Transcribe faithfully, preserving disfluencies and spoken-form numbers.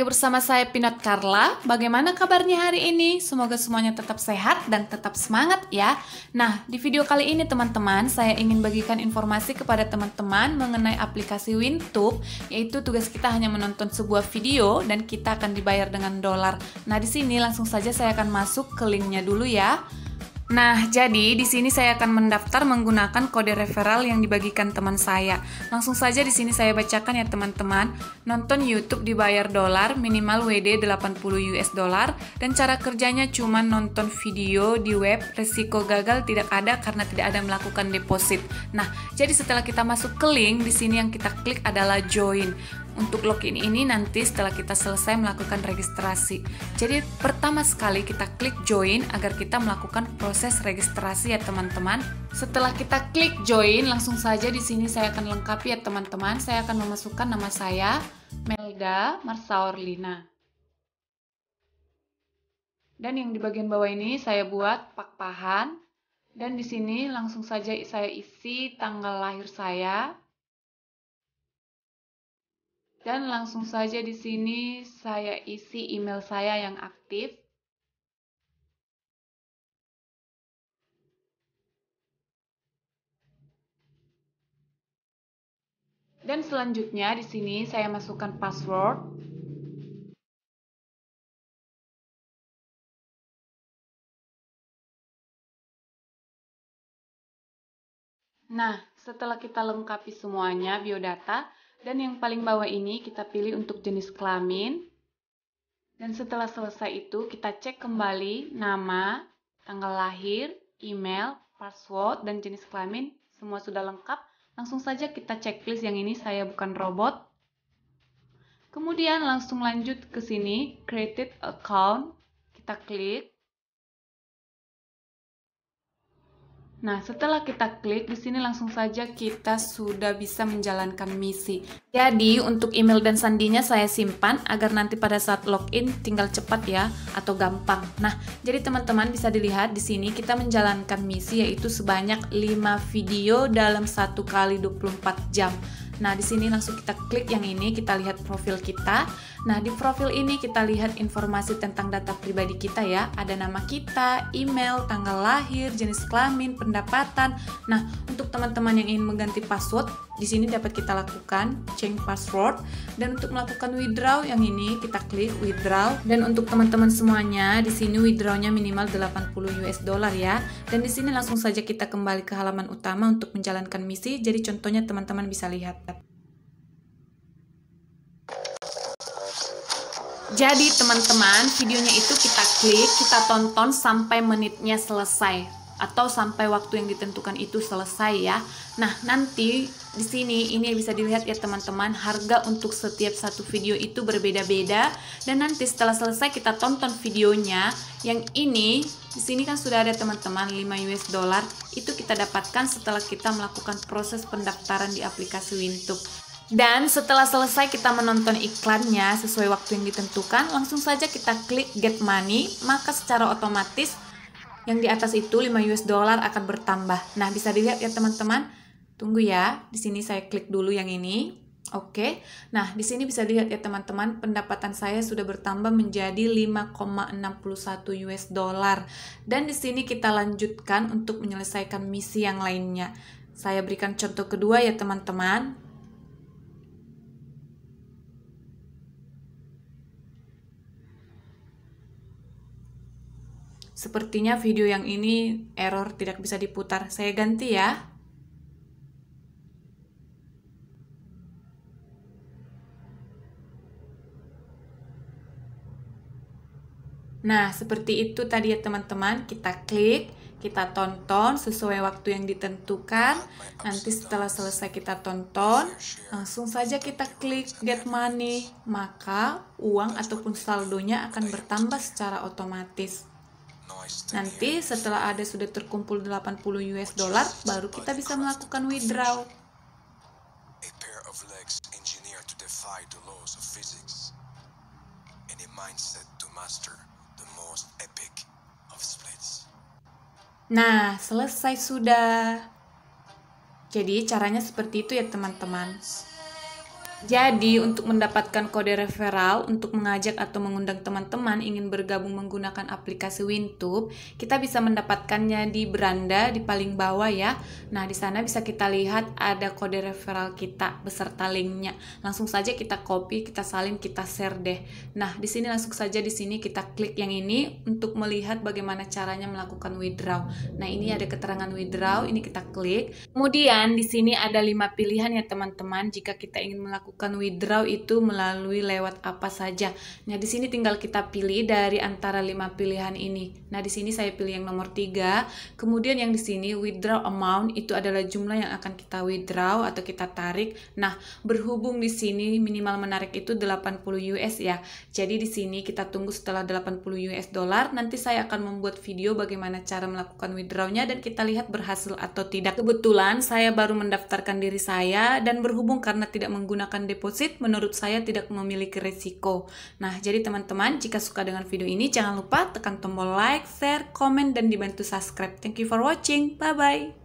lagi bersama saya Pinot Carla. Bagaimana kabarnya hari ini? Semoga semuanya tetap sehat dan tetap semangat ya. Nah, di video kali ini teman-teman, saya ingin bagikan informasi kepada teman-teman mengenai aplikasi Wintube, yaitu tugas kita hanya menonton sebuah video dan kita akan dibayar dengan dolar. Nah, di sini langsung saja saya akan masuk ke linknya dulu ya. Nah, jadi di sini saya akan mendaftar menggunakan kode referral yang dibagikan teman saya. Langsung saja di sini saya bacakan ya teman-teman. Nonton YouTube dibayar dolar, minimal W D delapan puluh US dollar, dan cara kerjanya cuma nonton video di web, resiko gagal tidak ada karena tidak ada melakukan deposit. Nah, jadi setelah kita masuk ke link, di sini yang kita klik adalah join. Untuk login ini nanti setelah kita selesai melakukan registrasi. Jadi pertama sekali kita klik join agar kita melakukan proses registrasi ya teman-teman. Setelah kita klik join, langsung saja di sini saya akan lengkapi ya teman-teman. Saya akan memasukkan nama saya, Melda Marsaorlina. Dan yang di bagian bawah ini saya buat pakpahan. Dan di sini langsung saja saya isi tanggal lahir saya. Dan langsung saja di sini saya isi email saya yang aktif. Dan selanjutnya di sini saya masukkan password. Nah, setelah kita lengkapi semuanya biodata, dan yang paling bawah ini kita pilih untuk jenis kelamin. Dan setelah selesai itu kita cek kembali nama, tanggal lahir, email, password, dan jenis kelamin. Semua sudah lengkap. Langsung saja kita checklist yang ini, saya bukan robot. Kemudian langsung lanjut ke sini, created account. Kita klik. Nah, setelah kita klik, di sini langsung saja kita sudah bisa menjalankan misi. Jadi, untuk email dan sandinya saya simpan agar nanti pada saat login tinggal cepat ya, atau gampang. Nah, jadi teman-teman bisa dilihat di sini kita menjalankan misi yaitu sebanyak lima video dalam satu kali dua puluh empat jam. Nah, di sini langsung kita klik yang ini, kita lihat profil kita. Nah, di profil ini kita lihat informasi tentang data pribadi kita ya. Ada nama kita, email, tanggal lahir, jenis kelamin, pendapatan. Nah, untuk teman-teman yang ingin mengganti password, di sini dapat kita lakukan change password. Dan untuk melakukan withdraw yang ini kita klik withdraw. Dan untuk teman-teman semuanya, di sini withdrawnya minimal delapan puluh US dollar ya. Dan di sini langsung saja kita kembali ke halaman utama untuk menjalankan misi. Jadi contohnya teman-teman bisa lihat. Jadi teman-teman, videonya itu kita klik, kita tonton sampai menitnya selesai atau sampai waktu yang ditentukan itu selesai ya. Nah, nanti di sini ini bisa dilihat ya teman-teman, harga untuk setiap satu video itu berbeda-beda, dan nanti setelah selesai kita tonton videonya. Yang ini di sini kan sudah ada teman-teman lima US dollar, itu kita dapatkan setelah kita melakukan proses pendaftaran di aplikasi Wintube. Dan setelah selesai kita menonton iklannya sesuai waktu yang ditentukan, langsung saja kita klik get money, maka secara otomatis yang di atas itu lima US dollar akan bertambah. Nah, bisa dilihat ya teman-teman. Tunggu ya, di sini saya klik dulu yang ini. Oke. Nah, di sini bisa dilihat ya teman-teman, pendapatan saya sudah bertambah menjadi lima koma enam satu US dollar. Dan di sini kita lanjutkan untuk menyelesaikan misi yang lainnya. Saya berikan contoh kedua ya teman-teman. Sepertinya video yang ini error, tidak bisa diputar. Saya ganti ya. Nah, seperti itu tadi ya teman-teman. Kita klik, kita tonton sesuai waktu yang ditentukan. Nanti setelah selesai kita tonton, langsung saja kita klik get money. Maka uang ataupun saldonya akan bertambah secara otomatis. Nanti setelah ada sudah terkumpul delapan puluh US dollar, baru kita bisa melakukan withdraw. Nah, selesai sudah. Jadi caranya seperti itu ya teman-teman. Jadi, untuk mendapatkan kode referral untuk mengajak atau mengundang teman-teman ingin bergabung menggunakan aplikasi Wintube, kita bisa mendapatkannya di beranda di paling bawah ya. Nah, di sana bisa kita lihat ada kode referral kita beserta linknya. Langsung saja kita copy, kita salin, kita share deh. Nah, di sini langsung saja di sini kita klik yang ini untuk melihat bagaimana caranya melakukan withdraw. Nah, ini ada keterangan withdraw, ini kita klik. Kemudian di sini ada lima pilihan ya teman-teman jika kita ingin melakukan withdraw itu melalui lewat apa saja. Nah, di sini tinggal kita pilih dari antara lima pilihan ini. Nah, di sini saya pilih yang nomor tiga. Kemudian yang di sini withdraw amount itu adalah jumlah yang akan kita withdraw atau kita tarik. Nah, berhubung di sini minimal menarik itu delapan puluh U S ya. Jadi di sini kita tunggu setelah delapan puluh U S dollar, nanti saya akan membuat video bagaimana cara melakukan withdrawnya dan kita lihat berhasil atau tidak. Kebetulan saya baru mendaftarkan diri saya dan berhubung karena tidak menggunakan deposit, menurut saya tidak memiliki risiko. Nah, jadi teman-teman, jika suka dengan video ini, jangan lupa tekan tombol like, share, komen, dan dibantu subscribe. Thank you for watching. Bye-bye.